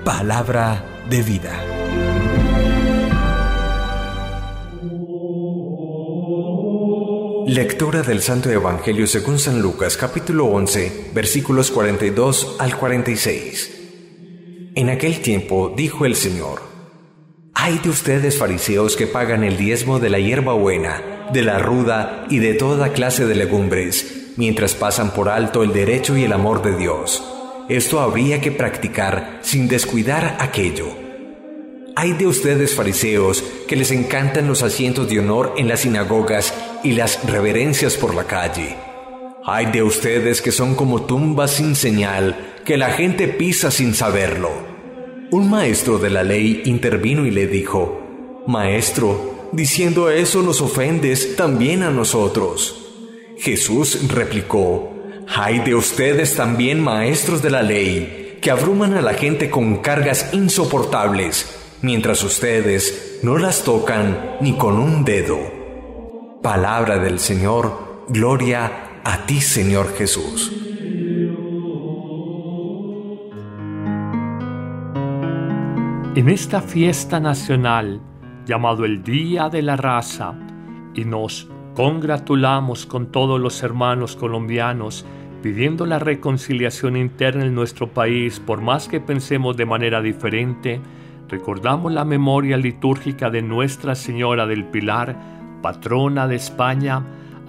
Palabra de vida. Lectura del Santo Evangelio según San Lucas, capítulo 11, versículos 42 al 46. En aquel tiempo dijo el Señor: «Ay de ustedes, fariseos, que pagan el diezmo de la hierba buena, de la ruda y de toda clase de legumbres, mientras pasan por alto el derecho y el amor de Dios. Esto habría que practicar sin descuidar aquello. Ay de ustedes, fariseos, que les encantan los asientos de honor en las sinagogas y las reverencias por la calle. Ay de ustedes que son como tumbas sin señal, que la gente pisa sin saberlo». Un maestro de la ley intervino y le dijo: «Maestro, diciendo eso nos ofendes también a nosotros». Jesús replicó: «Ay de ustedes también, maestros de la ley, que abruman a la gente con cargas insoportables, mientras ustedes no las tocan ni con un dedo». Palabra del Señor. Gloria a ti, Señor Jesús. En esta fiesta nacional, llamado el Día de la Raza, y nos congratulamos con todos los hermanos colombianos, pidiendo la reconciliación interna en nuestro país, por más que pensemos de manera diferente, recordamos la memoria litúrgica de Nuestra Señora del Pilar, patrona de España,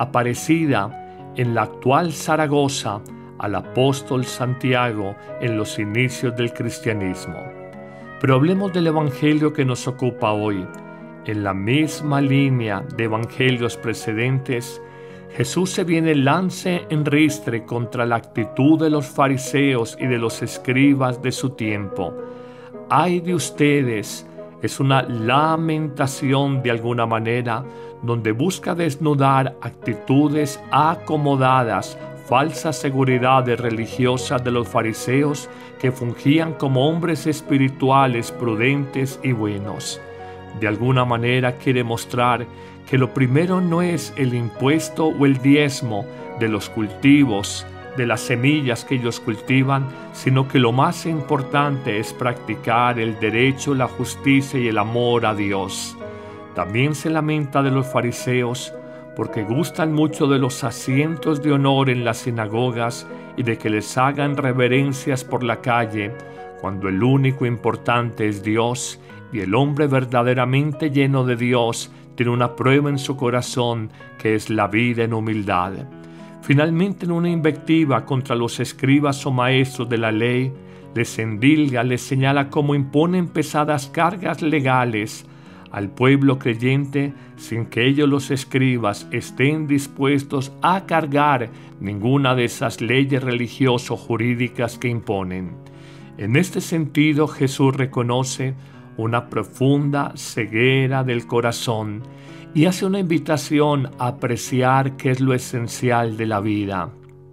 aparecida en la actual Zaragoza al apóstol Santiago en los inicios del cristianismo. Pero hablemos del Evangelio que nos ocupa hoy. En la misma línea de evangelios precedentes, Jesús se viene lance en ristre contra la actitud de los fariseos y de los escribas de su tiempo. «Ay de ustedes» es una lamentación de alguna manera, donde busca desnudar actitudes acomodadas, falsas seguridades religiosas de los fariseos que fungían como hombres espirituales, prudentes y buenos. De alguna manera quiere mostrar que lo primero no es el impuesto o el diezmo de los cultivos, de las semillas que ellos cultivan, sino que lo más importante es practicar el derecho, la justicia y el amor a Dios. También se lamenta de los fariseos porque gustan mucho de los asientos de honor en las sinagogas y de que les hagan reverencias por la calle, cuando el único importante es Dios, y el hombre verdaderamente lleno de Dios tiene una prueba en su corazón, que es la vida en humildad. Finalmente, en una invectiva contra los escribas o maestros de la ley, les endilga, les señala cómo imponen pesadas cargas legales al pueblo creyente sin que ellos, los escribas, estén dispuestos a cargar ninguna de esas leyes religioso-jurídicas que imponen. En este sentido, Jesús reconoce una profunda ceguera del corazón y hace una invitación a apreciar qué es lo esencial de la vida.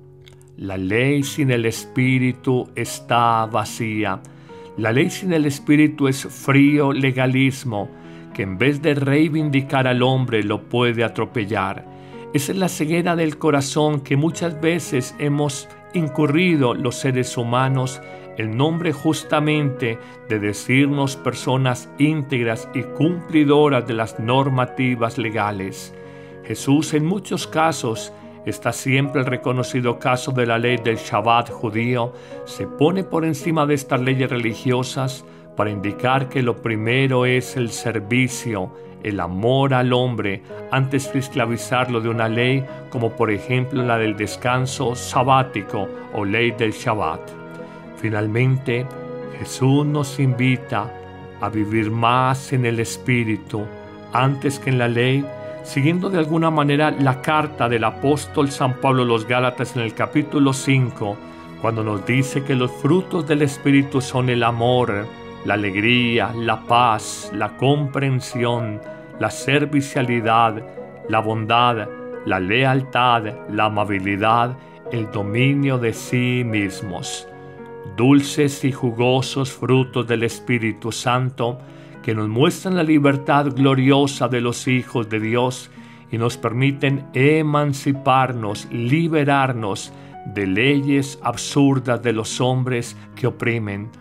La ley sin el Espíritu está vacía. La ley sin el Espíritu es frío legalismo, que en vez de reivindicar al hombre lo puede atropellar. Esa es la ceguera del corazón que muchas veces hemos incurrido los seres humanos en nombre justamente de decirnos personas íntegras y cumplidoras de las normativas legales. Jesús en muchos casos, está siempre el reconocido caso de la ley del Shabbat judío, se pone por encima de estas leyes religiosas para indicar que lo primero es el servicio, el amor al hombre, antes que esclavizarlo de una ley como por ejemplo la del descanso sabático o ley del Shabbat. Finalmente, Jesús nos invita a vivir más en el Espíritu antes que en la ley, siguiendo de alguna manera la carta del apóstol San Pablo a los Gálatas en el capítulo 5, cuando nos dice que los frutos del Espíritu son el amor, la alegría, la paz, la comprensión, la servicialidad, la bondad, la lealtad, la amabilidad, el dominio de sí mismos. Dulces y jugosos frutos del Espíritu Santo que nos muestran la libertad gloriosa de los hijos de Dios y nos permiten emanciparnos, liberarnos de leyes absurdas de los hombres que oprimen.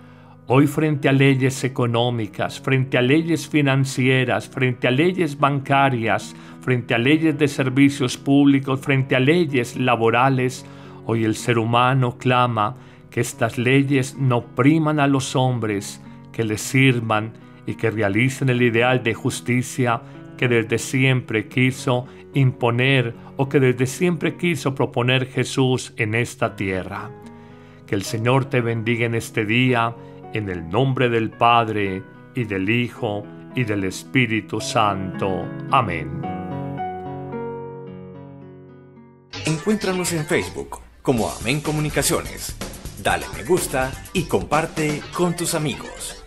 Hoy frente a leyes económicas, frente a leyes financieras, frente a leyes bancarias, frente a leyes de servicios públicos, frente a leyes laborales, hoy el ser humano clama que estas leyes no opriman a los hombres, que les sirvan y que realicen el ideal de justicia que desde siempre quiso imponer o que desde siempre quiso proponer Jesús en esta tierra. Que el Señor te bendiga en este día, en el nombre del Padre, y del Hijo, y del Espíritu Santo. Amén. Encuéntranos en Facebook como Amén Comunicaciones. Dale me gusta y comparte con tus amigos.